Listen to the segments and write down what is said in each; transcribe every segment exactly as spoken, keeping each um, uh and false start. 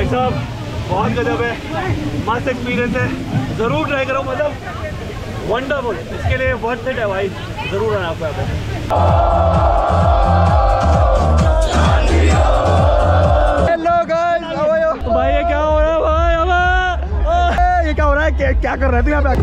साहब बहुत गजब है, मस्त एक्सपीरियंस है, ज़रूर ट्राई करो, मतलब वंडरफुल। इसके लिए वर्थ इट है भाई, ज़रूर आना आपको यहाँ पे। Hello guys, how are you? भाई ये क्या हो रहा है भाई? हमें ये क्या हो रहा है? क्या, क्या कर रहे थे यहाँ पे?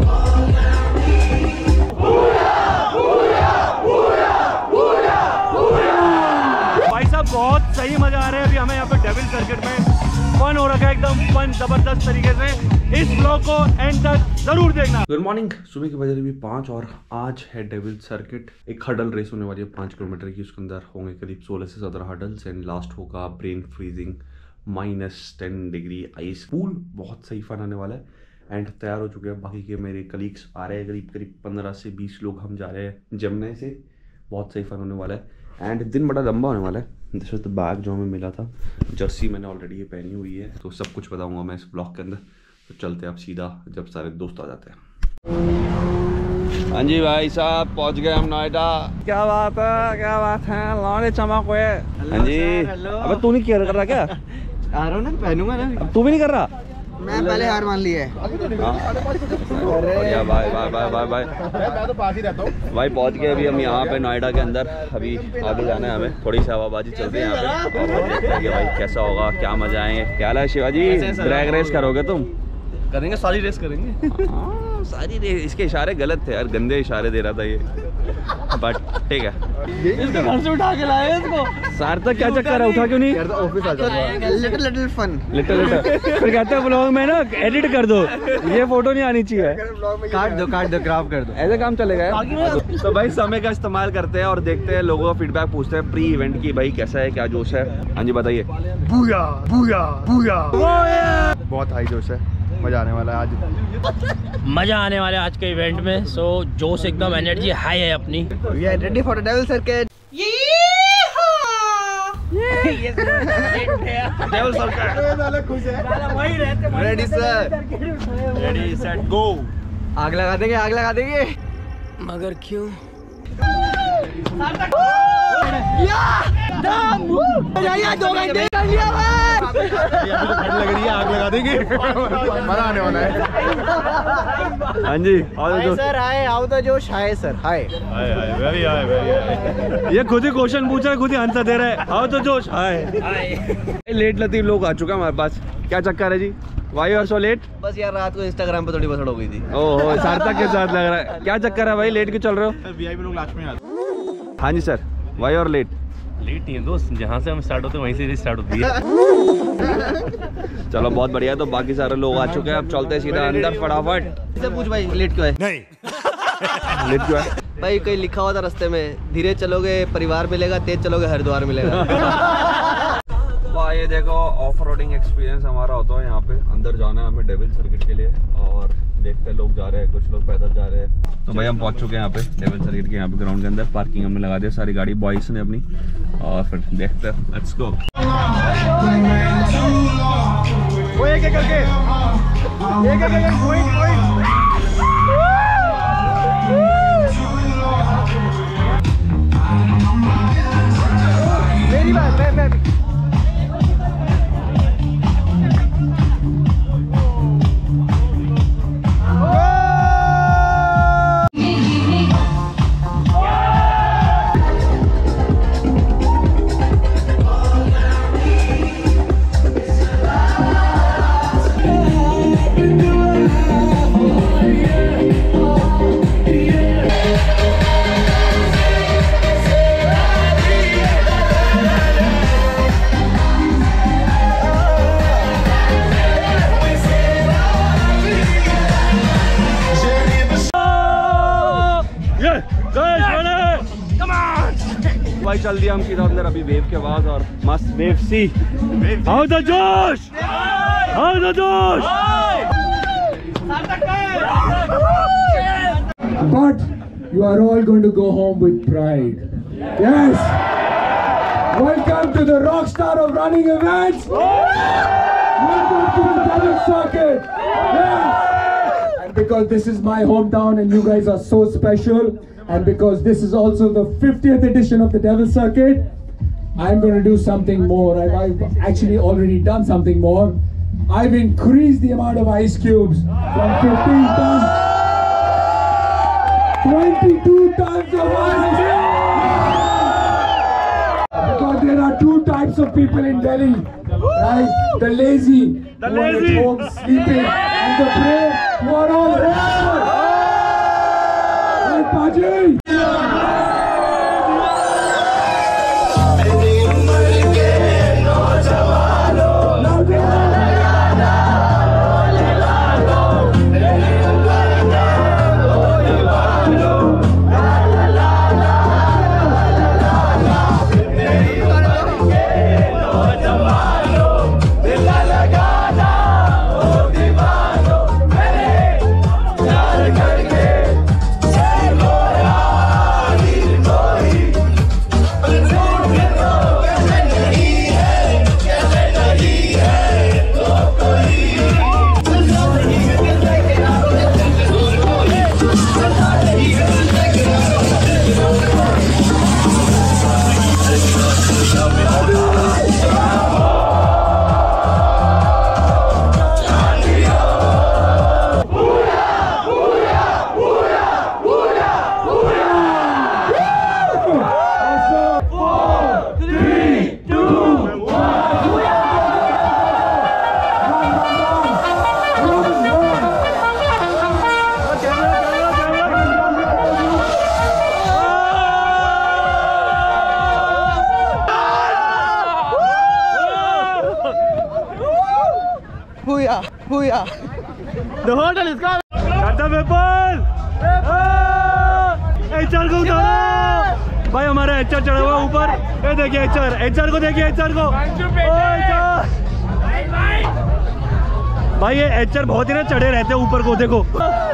भाई साहब बहुत सही मजा आ रहा है अभी हमें यहाँ पे डेविल सर्किट में। फन हो रखा है एकदम, फन जबरदस्त तरीके से। इस ब्लॉग को एंड तक जरूर देखना। गुड मॉर्निंग, सुबह के बजे अभी पाँच और आज है डेविल सर्किट। एक हडल रेस होने वाली है पाँच किलोमीटर की। उसके अंदर होंगे करीब सोलह से सत्रह हडल्स एंड लास्ट होगा brain freezing minus ten degree ice pool. बहुत सही फन आने वाला है एंड तैयार हो चुके हैं बाकी के मेरे कलीग्स आ रहे हैं। करीब करीब पंद्रह से बीस लोग हम जा रहे हैं जमने से। बहुत सही फन होने वाला है एंड दिन बड़ा लंबा होने वाला है। दिस इज द बैग जो हमें मिला था। जर्सी मैंने ऑलरेडी ये पहनी हुई है, तो सब कुछ बताऊंगा मैं इस ब्लॉग के अंदर। तो चलते हैं आप सीधा जब सारे दोस्त आ जाते हैं। हाँ जी भाई साहब पहुंच गए हम नोएडा। क्या बात है, क्या बात है, लौंडे चमक हुए। हाँ जी। अबे तू नहीं केयर कर रहा क्या? आ रहा हूँ ना, पहनूंगा ना। अब तू भी नहीं कर रहा? मैं पहले हार मान ली है। बढ़िया भाई भाई भाई भाई भाई मैं तो पास ही रहता हूँ भाई। पहुंच गए अभी हम यहाँ पे नोएडा के अंदर। अभी आगे जाना है हमें, थोड़ी सी हवाबाजी चलते हैं यहाँ पे और देखते हैं कि भाई कैसा होगा, क्या मजा आएंगे। क्या हाल है शिवाजी? ड्रैग रेस करोगे तुम? करेंगे, सारी रेस करेंगे। हाँ, सारी रेस। इसके इशारे गलत थे यार, गंदे इशारे दे रहा था ये, बट ठीक है। इसको घर से उठा के लाए इसको। सार्थक क्या चक्कर है, उठा क्यों नहीं? ऑफिस आ जाऊंगा। Little little fun. Little little फिर कहते हैं ब्लॉग में ना एडिट कर दो, ये फोटो नहीं आनी चाहिए। काट दो काट दो ग्राफ कर दो, ऐसे काम चलेगा। तो भाई समय का इस्तेमाल करते हैं और देखते हैं, लोगों का फीडबैक पूछते हैं प्री इवेंट की, भाई कैसा है, क्या जोश है। हाँ जी बताइए। Booyah booyah booyah. बहुत हाई जोश है, मजा आने वाला है आज। मजा आने वाला है आज के इवेंट में। सो जोश एकदम, एनर्जी हाई है अपनी। We are ready for the devil circuit. Devil circuit खुश है, ready sir, ready set go. आग लगा देंगे, आग लगा देंगे। मगर क्यों? दो घंटे कर लिया भाई। लग रही है, आग लगा देंगे। मजा आने वाला है। हाँ जी हाय सर, हाय, आओ तो जोश। Hi sir, hi hi hi very high very high. ये खुद ही क्वेश्चन पूछ रहा है, खुद ही आंसर दे रहा है। आओ तो जोश, हाय हाय। लेट लतीफ लोग आ चुका है हमारे पास। क्या चक्कर है जी? Why are so late? बस यार रात को इंस्टाग्राम पे थोड़ी बसड़ हो गई थी। ओहो, सार्थक के साथ लग रहा है। क्या चक्कर है भाई, लेट क्यों चल रहे हो? वीआईपी लोग लास्ट में आते। हाँ जी sir, why are late? Late नहीं है दोस्त, जहाँ से हम स्टार्ट होते हैं वहीं से स्टार्ट होती है। चलो बहुत बढ़िया। तो बाकी सारे लोग आ चुके हैं, अब चलते हैं सीधा अंदर फटाफट। इससे पूछ भाई लेट क्यों है? नहीं लेट क्यों है भाई कहीं लिखा हुआ था रास्ते में, धीरे चलोगे परिवार मिलेगा, तेज चलोगे हरिद्वार मिलेगा। वाह, ये देखो ऑफ रोडिंग एक्सपीरियंस हमारा होता है यहाँ पे। अंदर जाना है हमें डेविल सर्किट के लिए और देखते हैं, लोग जा रहे हैं, कुछ लोग पैदल जा रहे हैं। तो भाई हम पहुंच चुके हैं यहाँ पे डेविल सर्किट के यहाँ पे ग्राउंड के अंदर। पार्किंग हमने लगा दिया सारी गाड़ी बॉयज ने अपनी, और फिर देखते हैं, लेट्स गो। वो एक एक करके, एक एक करके, पॉइंट पॉइंट। मेरी बात, मैं मैं भाई चल दिया हम सीधा अंदर अभी वेव के बाद, और मस्त वेव सी। हाउ द जोश, हाउ द जोश। But you are all going to go home with pride. Yes. Welcome to the rock star of running events. Welcome to the Devil Circuit. Yes. And because this is my hometown and you guys are so special, and because this is also the fiftieth edition of the Devil Circuit, I'm going to do something more. I've, I've actually already done something more. I've increased the amount of ice cubes from fifteen tons, twenty-two tons of ice cubes. Because there are two types of people in Delhi, right? The lazy, the who are lazy. at home sleeping, and the brave who are all here. Right, Paji? The hotel is coming. Shut the weapon! HR को उतारो भाई, हमारा HR चढ़ा हुआ ऊपर। ये देखिए HR, HR को देखिए, एचआर को। भाई ये एचआर बहुत ही ना चढ़े रहते हैं ऊपर को, देखो।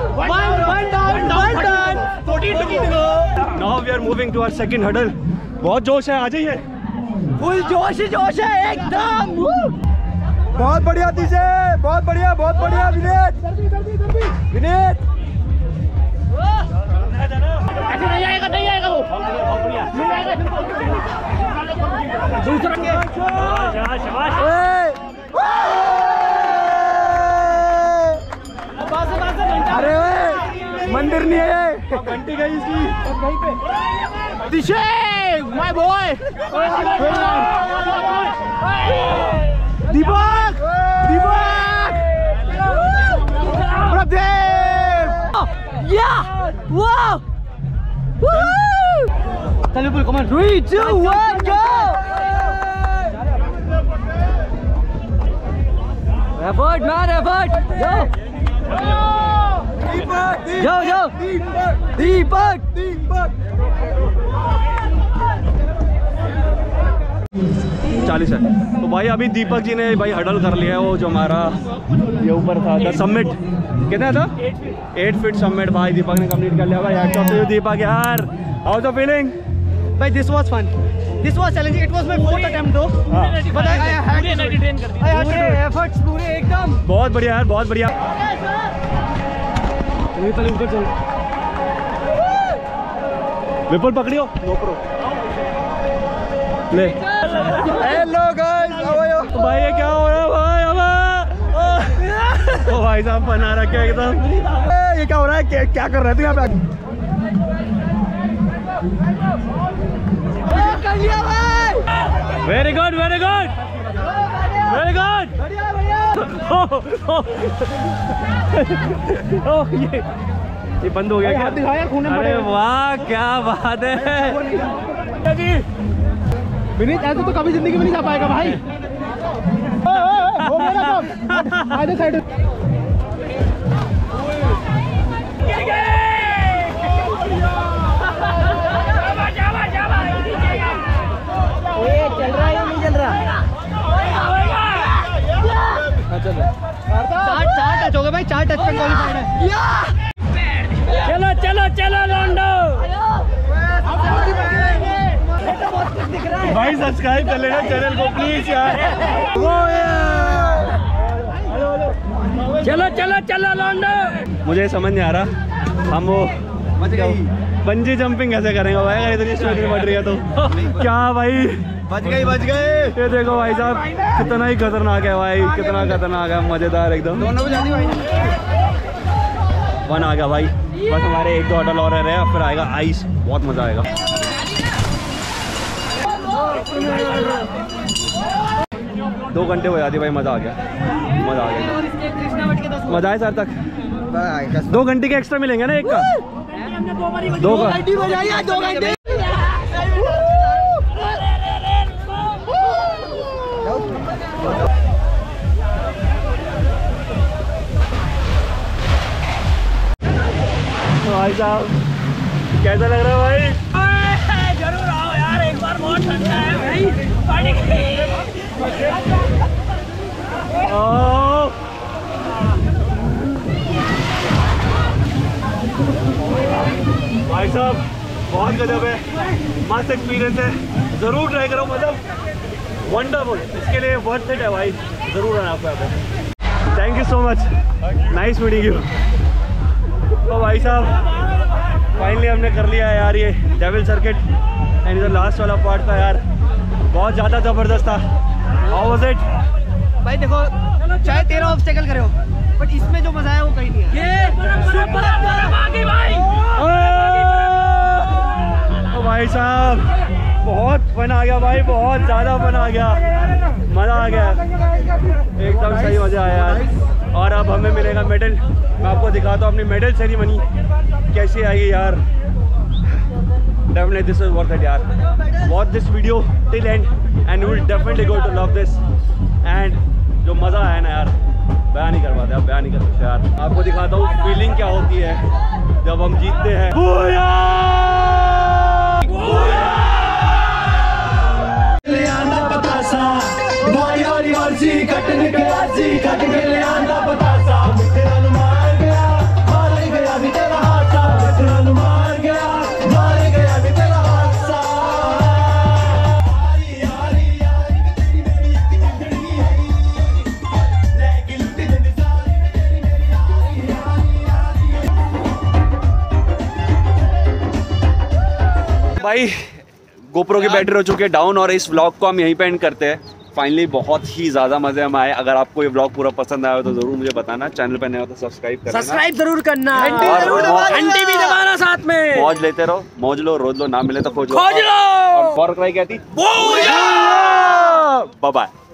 Now we are moving to our second hurdle. बहुत जोश है, आ जाइए। फुल जोश ही जोश है एकदम। बहुत बढ़िया दिशे, बहुत बढ़िया, बहुत बढ़िया विनीत, विनीत। ऐसे नहीं आएगा, नहीं आएगा वो। नहीं आएगा। दूसरा के। शाबाश, शाबाश। अरे ओए, मंदिर नहीं है। घंटी गई इसकी। दिशे, my boy। Deepak, Deepak, Pradeep. Yeah, wow, woo! चलो बोल, come on, three, two, one, go! Effort, man, effort, go! दीपक, जाओ, जाओ, दीपक, दीपक, दीपक। चालीस है तो भाई अभी दीपक जी ने भाई हडल कर लिया है, वो जो हमारा ये ऊपर था द समिट, कितना था एट फीट समिट, भाई दीपक ने कंप्लीट कर लिया भाई। Hats off to you Deepak यार, हाउ द फीलिंग? भाई this was fun, this was challenging, it was my fourth attempt though, but I had to train कर दिया, आई हैड टू एफर्ट्स पूरे एकदम। बहुत बढ़िया यार, बहुत बढ़िया। चलिए चलिए ऊपर चल, विपुल पकड़ियो गोप्रो ले। Hello guys, how are you? भाई ये क्या हो रहा है भाई हमें? ओ भाई साहब बना रखे एकदम। ये क्या हो रहा है, क्या, क्या कर रहे थे यहाँ पे? कर लिया भाई, very good, very good, very good. बढ़िया बढ़िया। ओह ये ये बंद हो गया क्या? हाथ दिखाया, खून में अरे पड़े। वाह क्या बात है। विनीत ऐसे तो कभी जिंदगी में नहीं जा पाएगा भाई। हो गया काम, आधे साइड। चल रहा है या नहीं चल रहा? चल रहा है। चार चार टच हो गए भाई, चार टच पे क्वालीफाइड है। चलो चलो चलो लॉन्डो। भाई सब्सक्राइब कर लेना चैनल को प्लीज यार। चलो चलो चलो लॉन्डो। मुझे समझ नहीं आ रहा हम वो बंजी जंपिंग कैसे करेंगे भाई अगर इतनी स्पीड में बढ़ रही है तो? क्या भाई, बच गई बच गए। ये देखो भाई साहब कितना ही खतरनाक है भाई, कितना खतरनाक है, मजेदार एकदम। दोनों को जल्दी भाई। वन आ गया भाई, बस हमारे एक दो होटल और रह रहे हैं, फिर आएगा आइस, बहुत मजा आएगा। दो घंटे हो जाती भाई, मजा आ गया, मजा आ गया, मजा आए सर तक। दो घंटे के एक्स्ट्रा मिलेंगे ना एक का, दो का दो घंटे। भाई साहब कैसा लग रहा है भाई? जरूर आओ यार, एक बार बहुत ठंडा है भाई, पानी भाई साहब बहुत गजब है, मस्त एक्सपीरियंस है, ज़रूर ट्राई करो, मतलब वंडरफुल, इसके लिए वर्थ इट है भाई, ज़रूर आना आपको यहाँ पे। Thank you so much, nice meeting you. तो भाई साहब फाइनली हमने कर लिया है यार ये डेविल सर्किट, एंड इधर लास्ट वाला पार्ट था यार, बहुत ज़्यादा ज़बरदस्त था। हाउ वाज इट भाई? देखो चाहे तेरह ऑब्स्टेकल करे हो, बट इसमें जो मजा है वो कहीं नहीं है। ये सुपर भाई भाई ओ भाई साहब बहुत फन आ गया भाई, बहुत ज़्यादा फन आ गया, मज़ा आ गया, एकदम सही मज़ा आया यार। और अब हमें मिलेगा मेडल, मैं आपको दिखाता हूँ अपनी मेडल सेरेमनी कैसी आएगी यार। Definitely this is worth it यार। Watch this video till end and you will definitely go to love this। And जो मज़ा आया ना यार, बयान नहीं कर पाते, आप बयान नहीं कर सकते यार। आपको दिखाता हूँ फीलिंग क्या होती है जब हम जीतते हैं। भाई गोप्रो की बैटरी हो चुकी है डाउन और इस व्लॉग को हम यहीं पे एंड करते हैं। फाइनली बहुत ही ज़्यादा मजे में आए। अगर आपको ये व्लॉग पूरा पसंद आया हो तो ज़रूर मुझे बताना, चैनल पे नया हो तो सब्सक्राइब करना, सब्सक्राइब जरूर करना, घंटी भी दबाना साथ में। मौज लेते रहो, मौज लो, रोज लो, ना मिले तो खोज लो, खोज लो। और फॉर क्राई कहती बाय बाय।